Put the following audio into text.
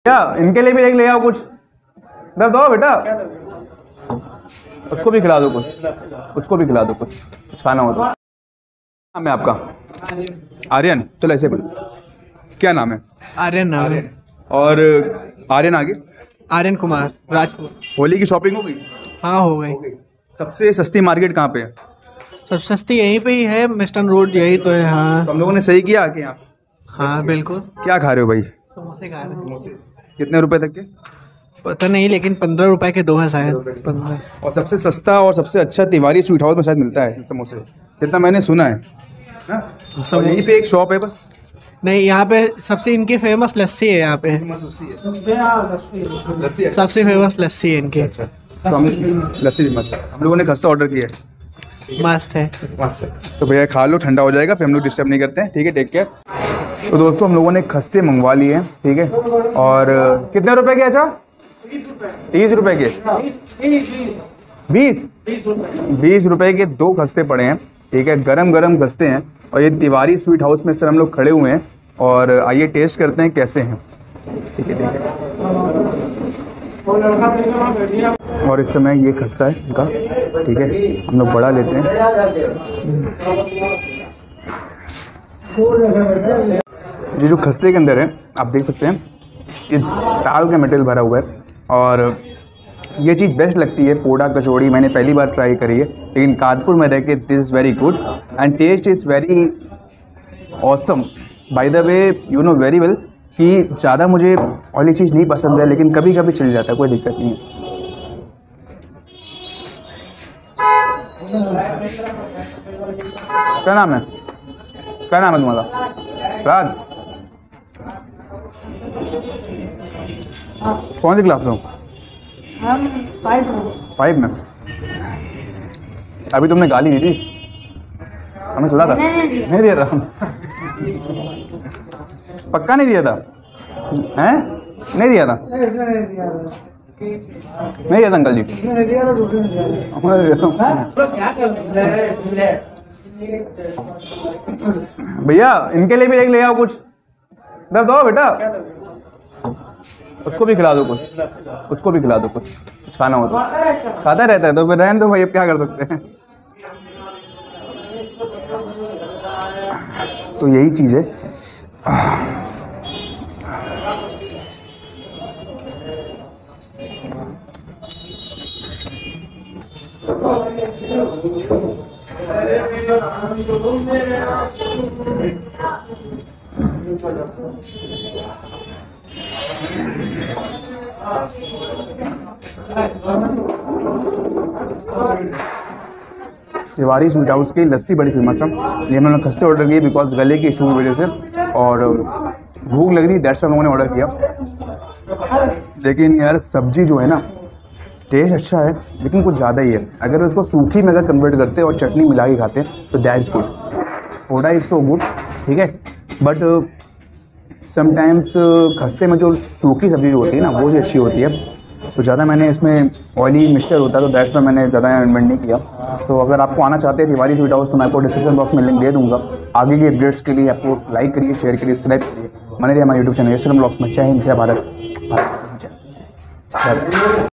क्या इनके लिए भी ले आओ कुछ, इधर दो बेटा, उसको भी खिला दो कुछ, उसको भी खिला दो कुछ खाना हो तो। नाम है आपका? आर्यन। चलो ऐसे बोलो, क्या नाम है? आर्यन नाम है। और आर्यन आगे? आर्यन कुमार राजपूत। होली की शॉपिंग हो गई? हाँ हो गई। सबसे सस्ती मार्केट कहाँ पे है? सब सस्ती यहीं पे ही है, वेस्टर्न रोड यही तो है। हाँ तो हम लोगों ने सही किया आके यहाँ? हाँ बिल्कुल। क्या खा रहे हो भाई? समोसे खा रहे हैं। कितने रुपए तक के? पता नहीं, लेकिन 15 रुपए के 2 है शायद। 15। और सबसे सस्ता और सबसे अच्छा तिवारी स्वीट हाउस में शायद मिलता है समोसे, जितना मैंने सुना है ना? और यहीं पे एक शॉप है बस? नहीं, यहाँ पे सबसे इनकी फेमस लस्सी है। यहाँ पे लस्सी सबसे फेमस लस्सी है इनकी। तो हम लस्सी हम लोगों ने खस्ता ऑर्डर किया है। मस्त है। तो भैया खा लो, ठंडा हो जाएगा, फिर हम लोग डिस्टर्ब नहीं करते हैं, ठीक है? Take care. तो दोस्तों हम लोगों ने खस्ते मंगवा लिए हैं, ठीक है? और कितने रुपए के? अच्छा 30 रुपए के? 20 रुपए के 2 खस्ते पड़े हैं, ठीक है? गरम गरम खस्ते हैं। और ये तिवारी स्वीट हाउस में सर हम लोग खड़े हुए हैं और आइए टेस्ट करते हैं कैसे हैं, ठीक है? देखिए, और इस समय ये खस्ता है इनका, ठीक है? हम लोग बड़ा लेते हैं। ये जो खस्ते के अंदर है आप देख सकते हैं, ये दाल का मटेरियल भरा हुआ है। और ये चीज़ बेस्ट लगती है, पोड़ा कचौड़ी मैंने पहली बार ट्राई करी है, लेकिन कानपुर में रह के this is very good and taste is very awesome. By the way you know very well कि ज़्यादा मुझे ऑयली चीज़ नहीं पसंद है, लेकिन कभी कभी चल जाता है, कोई दिक्कत नहीं है। क्या नाम है? क्या नाम है तुम्हारा? राज। कौन सी क्लास में हो? हम 5 में। अभी तुमने गाली दी थी, हमें सुना था? नहीं दिया था? पक्का नहीं दिया था? हैं? नहीं दिया था? नहीं दिया था अंकल जी? भैया इनके लिए भी ले आओ कुछ, इधर दो बेटा, उसको भी खिला दो कुछ, उसको भी खिला दो कुछ खाना हो तो। खाता रहता है तो फिर रहने दो भाई, अब क्या कर सकते हैं? तो यही चीज़ है। तिवारी स्वीट हाउस की लस्सी बड़ी फेमस है। ये मैंने खस्ते ऑर्डर किए बिकॉज गले की इशू की वजह से, और भूख लग रही, दैट्स व्हाई लोगों ने ऑर्डर किया। लेकिन यार सब्जी जो है ना, टेस्ट अच्छा है लेकिन कुछ ज़्यादा ही है। अगर उसको सूखी में अगर कन्वर्ट करते और चटनी मिला के खाते तो दैट्स गुड, थोड़ा इज सो गुड, ठीक है? बट समटाइम्स खस्ते में जो सूखी सब्जी जो होती है ना, वो जो अच्छी होती है। तो ज़्यादा मैंने इसमें ऑयली मिक्सचर होता है तो दैट्स में मैंने ज़्यादा इन्वेंट नहीं किया। तो अगर आपको आना चाहते हैं तिवारी स्वीट हाउस तो मैं आपको डिस्क्रिप्शन बॉक्स में लिंक दे दूँगा। आगे के अपडेट्स के लिए आपको लाइक करिए, शेयर करिए, सब्सक्राइब करिए। बने रहिए हमारे यूट्यूब चैनल यशरम ब्लॉग्स में। जय हिंद, जय भारत।